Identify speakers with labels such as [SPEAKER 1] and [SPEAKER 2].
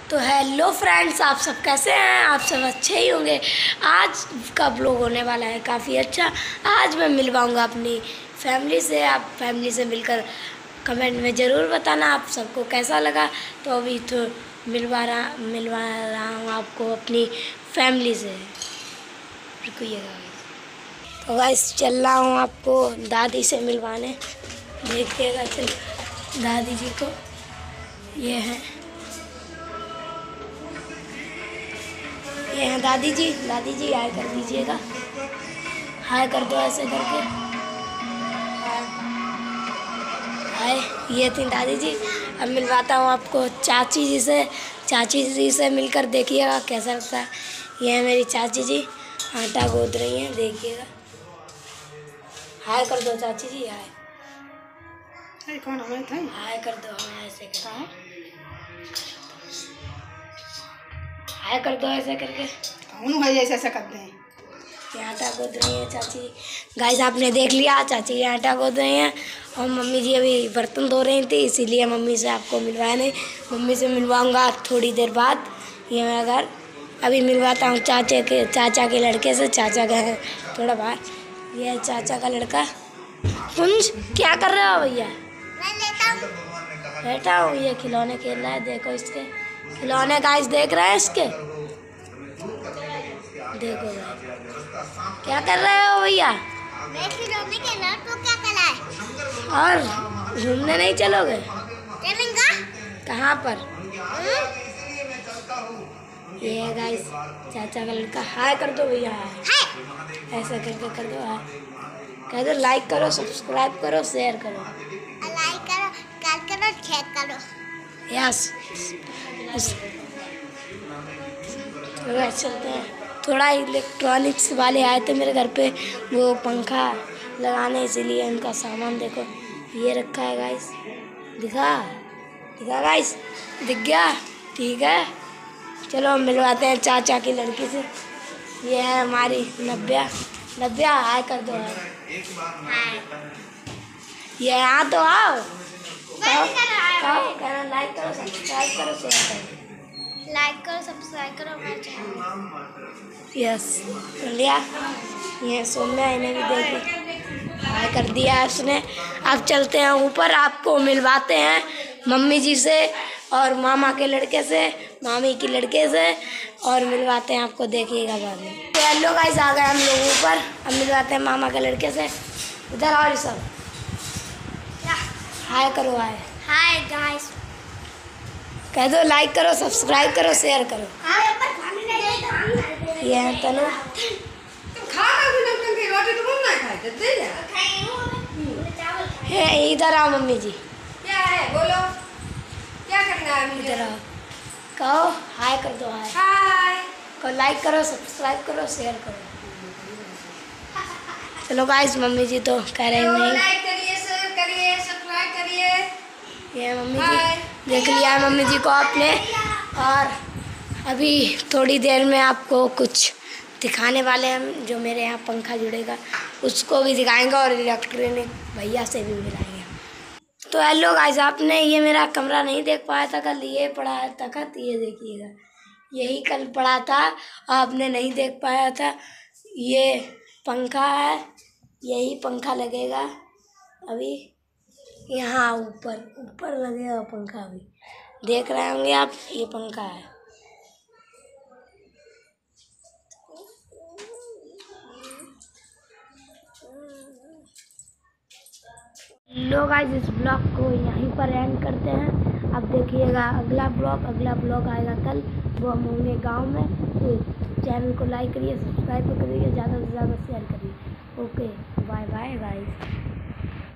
[SPEAKER 1] तो hello friends, आप सब कैसे हैं? आप सब अच्छे ही होंगे। आज का ब्लॉग होने वाला है काफ़ी अच्छा। आज मैं मिलवाऊंगा अपनी फैमिली से। आप फैमिली से मिलकर कमेंट में ज़रूर बताना आप सबको कैसा लगा। तो अभी तो मिलवा रहा हूँ आपको अपनी फैमिली से। रुकिएगा। तो गाइस चल रहा हूँ आपको दादी से मिलवाने। देखिएगा चल दादी जी को। ये हैं दादी जी। दादी जी हाय कर दीजिएगा। हाय कर दो ऐसे करके। हाय। ये थी दादी जी। अब मिलवाता हूँ आपको चाची जी से। चाची जी से मिलकर देखिएगा कैसा लगता है। ये है मेरी चाची जी, आटा गोद रही हैं, देखिएगा। हाय कर दो चाची जी। हाय कौन हाय कर दो। हाँ ऐसे कर। हाय कर दो ऐसे करके।
[SPEAKER 2] कौन है ऐसे करते हैं?
[SPEAKER 1] ये आटा गोद रही है चाची। गाइस आपने देख लिया, चाची ये आटा गोद रही हैं और मम्मी जी अभी बर्तन धो रही थी, इसीलिए मम्मी से आपको मिलवाया नहीं। मम्मी से मिलवाऊंगा थोड़ी देर बाद। ये मेरा घर। अभी मिलवाता हूँ चाचा के लड़के से। चाचा गए हैं थोड़ा बाहर। ये है चाचा का लड़का। कुंज क्या कर रहे हो भैया? बैठा हूँ। ये खिलौने खेल रहा है, देखो इसके खिलौने। गाइस देख रहे हैं इसके, देखो क्या कर रहे हो भैया?
[SPEAKER 3] मैं खिलौने खेल रहा हूं, तो क्या कर रहा है?
[SPEAKER 1] और घूमने नहीं चलोगे?
[SPEAKER 3] चलेंगे।
[SPEAKER 1] कहाँ पर? ये है गाइस चाचा का लड़का। हाय कर दो भैया। हाय ऐसा करके कर दो। हाय कह दो। लाइक करो, सब्सक्राइब करो, शेयर करो।
[SPEAKER 3] लाइक करो, करो, शेयर करो।
[SPEAKER 1] यस। चलते हैं। थोड़ा इलेक्ट्रॉनिक्स वाले आए थे मेरे घर पे, वो पंखा लगाने, इसीलिए उनका सामान देखो ये रखा है गाइस। दिखा गाइस? दिख गया? ठीक है, चलो मिलवाते हैं चाचा की लड़की से। ये है हमारी नव्या। हाय कर दो। हाय। ये यहाँ तो आओ। कहना लाइक करो, सब्सक्राइब करो, शेयर करो।
[SPEAKER 3] लाइक करो, सब्सक्राइब करो हमारे चैनल।
[SPEAKER 1] यस कर लिया। ये सोम्या, इन्हें भी देखिए हाय कर दिया उसने। अब चलते हैं ऊपर, आपको मिलवाते हैं मम्मी जी से और मामा के लड़के से, मामी की लड़के से, और मिलवाते हैं आपको, देखिएगा बाद में। तो हेलो गाइस, आ गए हम लोग ऊपर। अब मिलवाते हैं मामा के लड़के से। इधर आओ सब। हाय करो।
[SPEAKER 3] Hi guys.
[SPEAKER 1] कह दो लाइक करो, सब्सक्राइब करो, शेयर करो। ये है तनु। इधर आओ मम्मी जी।
[SPEAKER 2] क्या है बोलो, क्या करना है?
[SPEAKER 1] इधर आओ, कहो हाय कर दो।
[SPEAKER 2] हाय
[SPEAKER 1] कहो लाइक करो, सब्सक्राइब करो, शेयर करो। चलो गाइस, मम्मी जी तो कह रहे नहीं।
[SPEAKER 2] लाइक करिए, शेयर करिए, सब्सक्राइब करिए।
[SPEAKER 1] ये मम्मी जी देख लिया है मम्मी जी को आपने। और अभी थोड़ी देर में आपको कुछ दिखाने वाले हैं, जो मेरे यहाँ पंखा जुड़ेगा उसको भी दिखाएंगे और इलेक्ट्रॉनिक भैया से भी मिलाएंगे। तो हेलो गाइस, आपने ये मेरा कमरा नहीं देख पाया था कल, ये पड़ा है तखत, ये देखिएगा, यही कल पड़ा था, आपने नहीं देख पाया था। ये पंखा है, यही पंखा लगेगा अभी यहाँ ऊपर लगेगा पंखा। अभी देख रहे होंगे आप, ये पंखा है। लोग आज इस ब्लॉग को यहीं पर एंड करते हैं। अब देखिएगा अगला ब्लॉग आएगा कल, वो हम होंगे गाँव में। तो चैनल को लाइक करिए, सब्सक्राइब करिए, ज़्यादा से ज़्यादा शेयर करिए। Okay, bye bye guys.